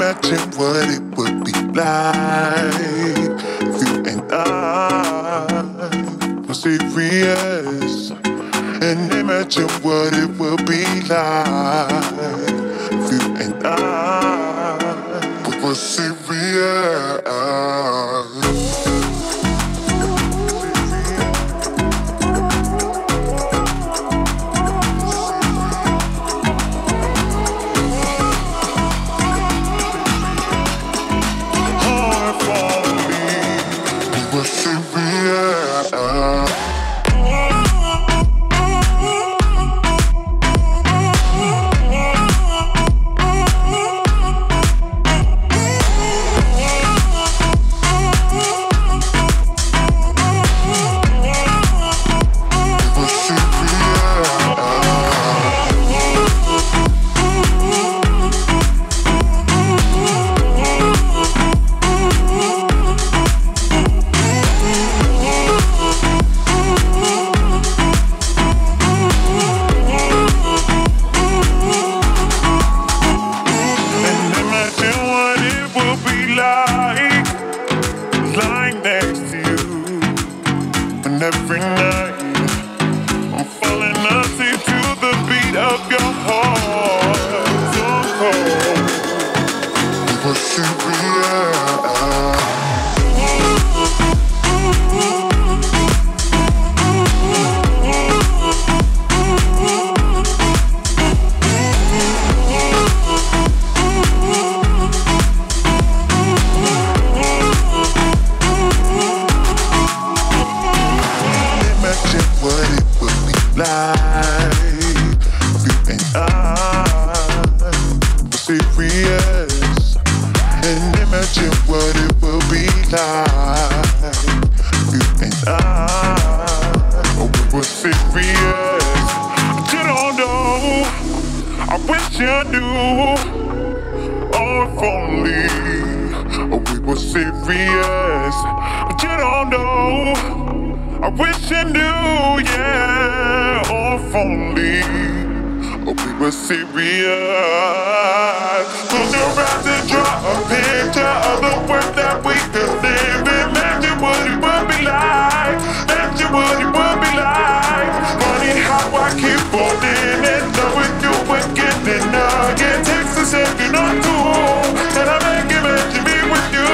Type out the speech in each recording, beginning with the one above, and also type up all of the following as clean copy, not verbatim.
imagine what it would be like if you and I were serious. And imagine what it would be like if you and I were serious. Every night I'm falling asleep to the beat of your heart. So cold, but serious. And imagine what it will be like if you and I were serious. You don't know, I wish you knew. Oh, if only we were serious. You don't know, I wish you knew, yeah. Oh, if only we were serious. Close your eyes and draw a picture of the world that we could live. Imagine what it would be like. Imagine what it would be like. Funny how I keep falling and knowing you again and again. Text and say you're not cool, and I make imagine me with you.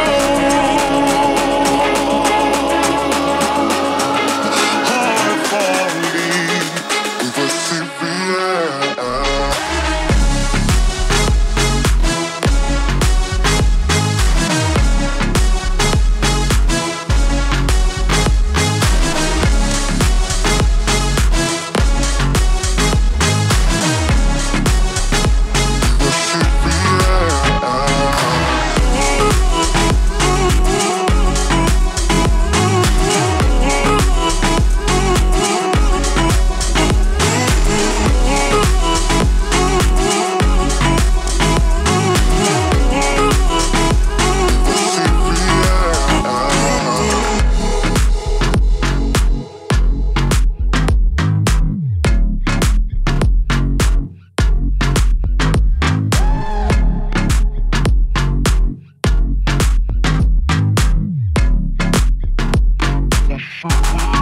Yeah.